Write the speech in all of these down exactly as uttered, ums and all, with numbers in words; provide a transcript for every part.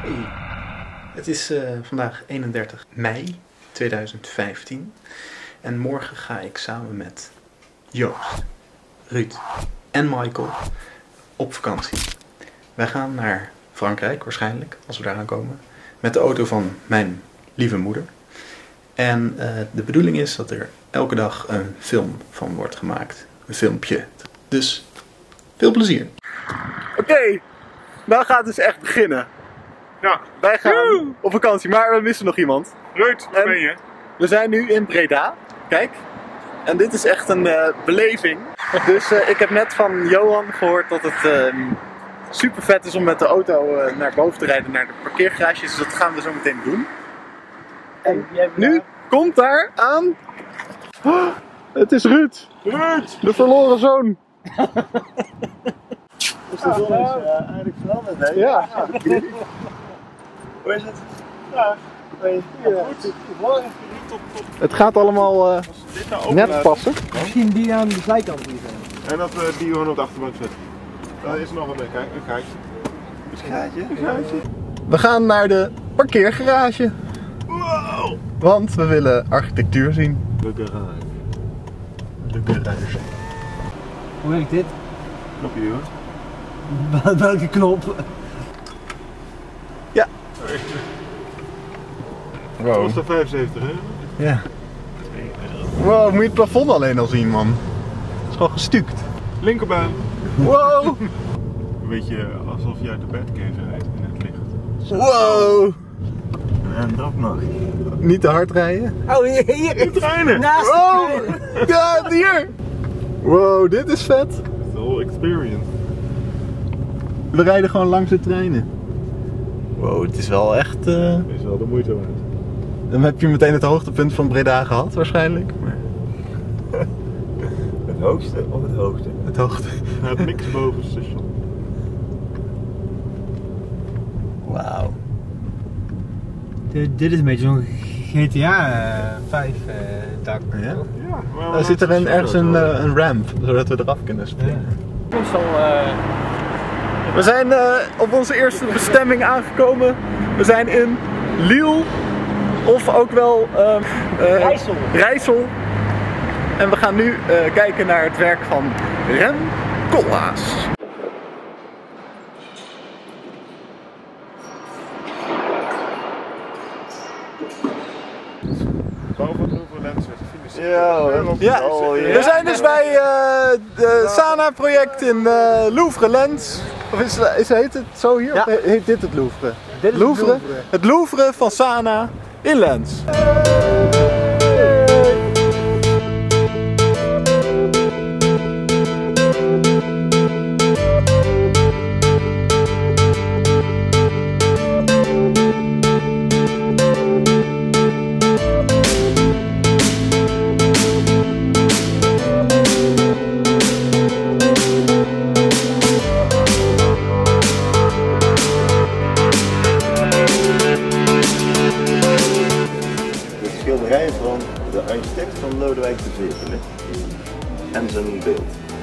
Hey. Het is uh, vandaag eenendertig mei tweeduizend vijftien en morgen ga ik samen met Joost, Ruud en Michael op vakantie. Wij gaan naar Frankrijk waarschijnlijk, als we daar aankomen, met de auto van mijn lieve moeder. En uh, de bedoeling is dat er elke dag een film van wordt gemaakt. Een filmpje. Dus veel plezier. Oké, okay, nou gaat het dus echt beginnen. Ja. Wij gaan Woe! op vakantie, maar we missen nog iemand. Ruud, waar ben je? We zijn nu in Breda. Kijk. En dit is echt een uh, beleving. Dus uh, ik heb net van Johan gehoord dat het uh, super vet is om met de auto uh, naar boven te rijden naar de parkeergarages. Dus dat gaan we zo meteen doen. En nu komt daar aan... Oh, het is Ruud! Ruud! De verloren zoon! Dus de zon is uh, eigenlijk veranderd, hè? Ja. Ja. Hoe is het? Ja. Hey, ja. Goed. Het gaat allemaal uh, nou net passen. Misschien die aan de zijkant hier zijn. En dat we die gewoon op de achterbank zetten. Dan is er nog een, een gaatje. Een gaatje? Een gaatje. We gaan naar de parkeergarage. Wow! Want we willen architectuur zien. De garage. De garage. Hoe werkt dit? Knopje hoor. Welke knop? Ja. Wow. Kost dat vijfenzeventig euro? Ja. Wow, moet je het plafond alleen al zien, man. Het is gewoon gestuukt. Linkerbaan. Wow! Een beetje alsof je uit de Batcave rijdt in het licht. Wow! En dat nog. Niet te hard rijden. Oh, hier! hier. De treinen! Naast Wow! de treinen. Ja, hier! Wow, dit is vet. The whole experience. We rijden gewoon langs de treinen. Wow, het is wel echt... Uh... Is wel de moeite waard. Dan heb je meteen het hoogtepunt van Breda gehad, waarschijnlijk. Maar... Het hoogste of het hoogste? Het hoogte. Het niks boven het station. Wauw. Dit is een beetje zo'n G T A vijf dak. Ja? Ja, maar Daar zit er een, ergens een, uh, een ramp, zodat we eraf kunnen springen. Ja. uh... We zijn uh, op onze eerste bestemming aangekomen. We zijn in Lille, of ook wel uh, uh, Rijssel. Rijssel. En we gaan nu uh, kijken naar het werk van Rem Koolhaas. Bouw van Louvre Lens certificatie. Ja, Ja, we zijn dus bij uh, het Sana-project in uh, Louvre Lens. Of is, is, heet het zo hier? Ja. Of heet dit het Louvre? Dit is Louvre? het Louvre. Het Louvre van Sana in Lens. Schilderij van de architect van Lodewijk de Zevende en zijn beeld.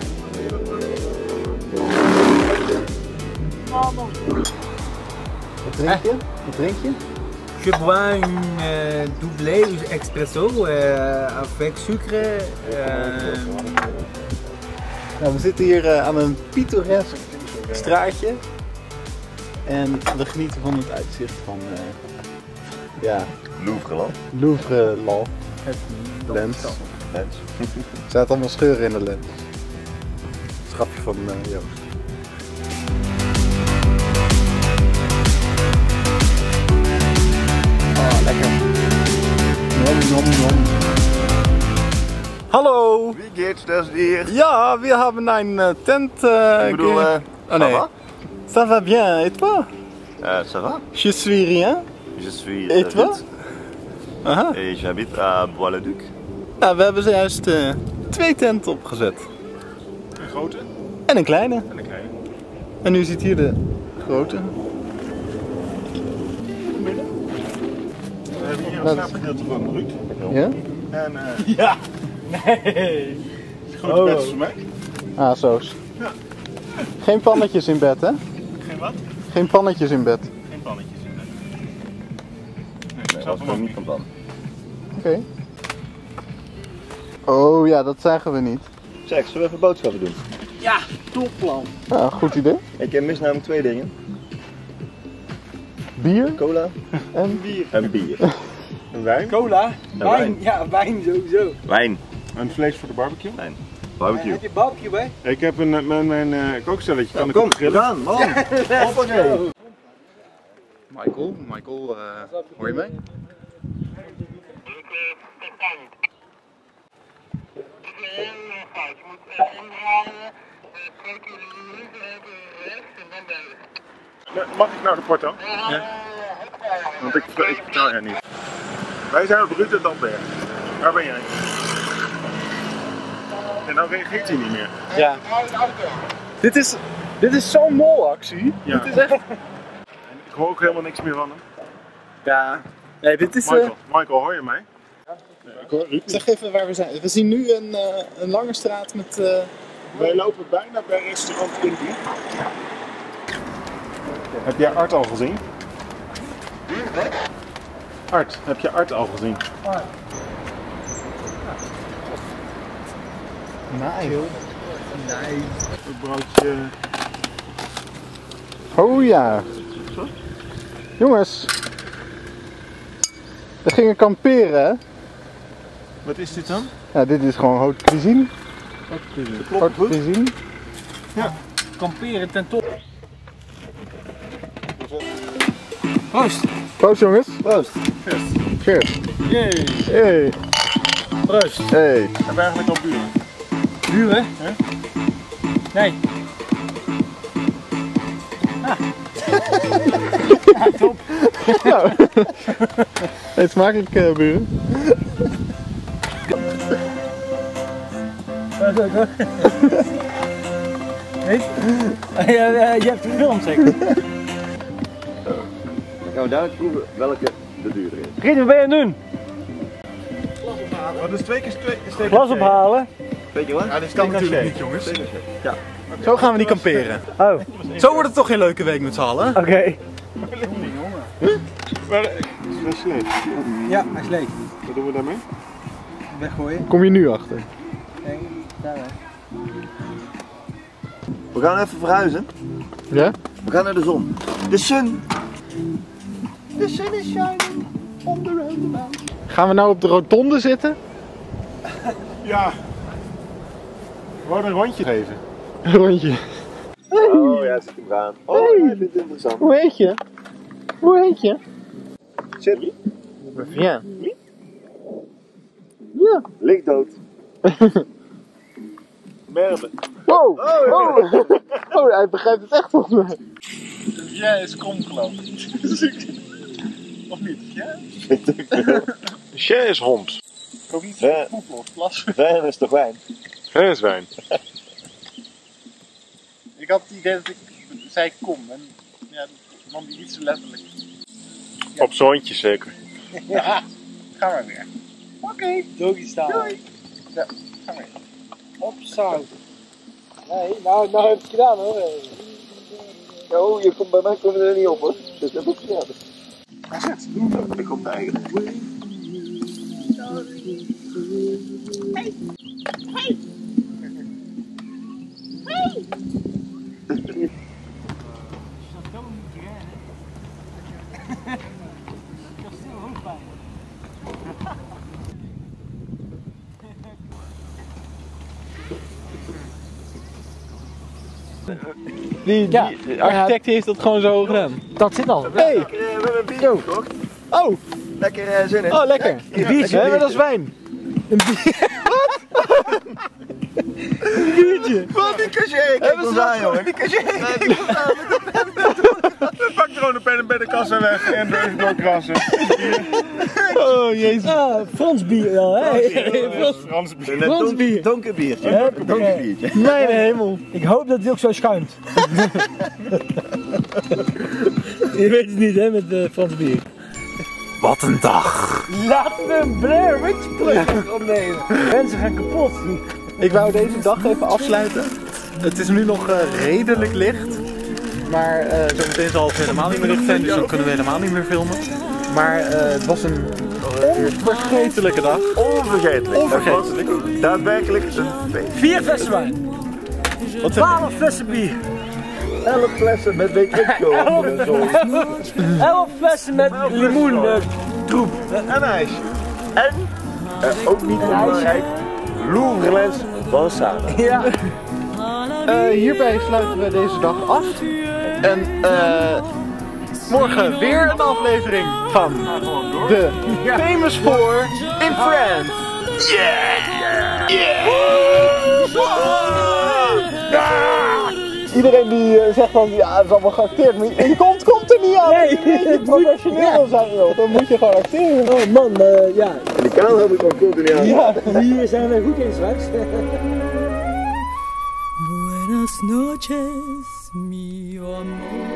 Wat drink je? Wat drink je? Je bois une euh, doublé expresso euh, avec sucre. Euh... Nou, we zitten hier uh, aan een pittoresk straatje. En we genieten van het uitzicht van uh, ja, Louvreland. Louvre Lens. Lens. Lens. Er zaten allemaal scheuren in de lens. Schapje van uh, Joost. Oh, lekker. Nom, nom, nom. Hallo! Wie geht's das dir? Ja, we hebben een uh, tent. Uh, Ik bedoel, ge- uh, oh nee. ça va? Ça va bien, et toi? Euh, ça va? Je suis rien. Je suis Et toi? David Aha. et j'habite à Bois-le-Duc. Nou, we hebben zojuist uh, twee tenten opgezet. Een grote En een kleine. en een kleine. En nu ziet hier de grote. We hebben hier een Dat- slaapgedeelte van Ruud. Ja? En uh, Ja! Nee! het grote Oh. bed is voor mij. Ah, zo's. Ja. Geen pannetjes in bed, hè? Geen wat? Geen pannetjes in bed. Geen pannetjes in snap was hem gewoon ook niet van plan. Oké. Okay. Oh ja, dat zeggen we niet. Zeg, zullen we even boodschappen doen? Ja, topplan. Ja, goed idee. Ik mis namelijk twee dingen. Bier Cola en bier. en bier. Een wijn Cola? Wijn. wijn. Ja, wijn sowieso. Wijn. en vlees voor de barbecue. Wijn. Uh, Barbecue. heb je barbecue bij? Ik heb een, mijn, mijn uh, kookstelletje, kan Nou, ik kom, op grillen. gedaan, man. Hoppakee. Michael, Michael, uh, hoor je mij? Mag ik nou de porto? Ja. Want ik, ik vertrouw er niet. Wij zijn op Ruud en Dalberg. Waar ben jij? En dan reageert hij niet meer. Ja. Dit is, dit is zo'n molactie. Ja. Dit is echt... Ik hoor ook helemaal niks meer van hem. Ja. Nee, dit is... Michael, Uh... Michael, hoor je mij? Nee, ik hoor Ruud. Zeg even waar we zijn. We zien nu een, uh, een lange straat met... Uh... Wij lopen bijna bij restaurant Impie. Heb jij Art al gezien? Art, heb je Art al gezien? Nice. Nee. Een broodje. Oh ja. Jongens. We gingen kamperen, hè? Wat is dit dan? Ja, dit is gewoon haute cuisine. Klopt Haute goed. cuisine. Kamperen ten top. Proost. Proost jongens. Proost. Cheers. Yay. Hey. Proost. Hey. Heb je eigenlijk al buren? Buren? Hè? Nee. Ah. Ja, top. Nou. Eet smakelijk uh, buren. Dat is ook hoor. Weet je? Ja, ja, je hebt gefilmd zeker. Dan gaan we dadelijk proeven welke de duurder is. Riet, wat ben je aan het doen? Wat is twee keer twee? Is twee Glas ophalen. Weet je wat? Ja, dit kan natuurlijk niet, jongens. Ja. Zo gaan we niet kamperen. Oh, Zo wordt het toch geen leuke week met z'n allen? oké. Okay. Maar, is het slecht? Ja, hij is leeg. Wat doen we daarmee? Weggooien. Kom je nu achter? Nee, daar weg. We gaan even verhuizen. Ja? We gaan naar de zon. De sun. The sun is shining on the roundabout. Gaan we nou op de rotonde zitten? Ja. We wilden een rondje geven. Een rondje. Oh ja, het zit hem aan. Oh, Hey. hij vindt het interessant. Hoe heet je? Hoe heet je? Zit Ja. Ja. Ligt dood. Merde. Wow. Oh. Oh, hij begrijpt het echt volgens mij. Ja, is kom geloof ik. Of niet? Ja? Chien is homs. Ik hoop niet Ja. poep of plas. Wijn is toch wijn? Chien is wijn. Ik had het idee dat ik zei kom en ja, dat nam die niet zo letterlijk. Op zoontje zeker. Ja, ga maar weer. Oké, okay. Doggy staan. Doei. Ja, ga maar. Op zout. Nee, nou, nou heb ik het gedaan hoor. Oh, je komt bij mij komen er niet op hoor. Dat heb ik gedaan. Ik kom daar eigenlijk. Hey! Hey! Hey! Die, die Ja. architect heeft dat gewoon zo gedaan. Dat zit al. Hey! We hebben een biertje gekocht. Oh! Lekker uh, zin in. Oh, lekker! Ja, biertje, lekker hè? Dat is wijn. Een bier. Wat? Een biertje. Wat, die cashier? Kijk Hebben ons ze aan, dat jongen. Die cashier. Pak gewoon de pen en bij de kassa weg en door doorkrassen. Oh, jezus. Ah, Frans bier wel, hè? Frans, Frans bier. Een Frans donker, bier. donker biertje. Hè? Een donker biertje. Mijn hemel. Ik hoop dat het ook zo schuimt. Je weet het niet, hè, met uh, Frans bier. Wat een dag. Laten we een Blair Witch Project opnemen. Mensen gaan kapot. Ik wou deze dag even afsluiten. Het is nu nog uh, redelijk licht. Maar uh, zometeen zal het helemaal niet meer licht zijn, dus dan kunnen we helemaal niet meer filmen. Maar uh, het was een onvergetelijke dag. Onvergetelijk. Onvergetelijk. Dat was daadwerkelijk een feest. Vier flessen wijn. Wat twaalf flessen bier. elf flessen met weet ik veel. elf flessen met limoen uh, troep. En ijsje. En, uh, ook niet onbelangrijk, Louvre-lens van Sana. Ja. Uh, hierbij sluiten we deze dag af. En uh, morgen weer een aflevering van de Famous Four in France. Yeah! Yeah! Iedereen die uh, zegt van ja, het is allemaal geacteerd, maar je komt, komt er niet aan. Nee, als je professioneel wil zijn, joh, dan moet je gewoon acteren. Oh man, uh, ja. En die kanaal heb ik gewoon continu aan. Ja, hier zijn we goed in straks. Buenas noches, mi amor.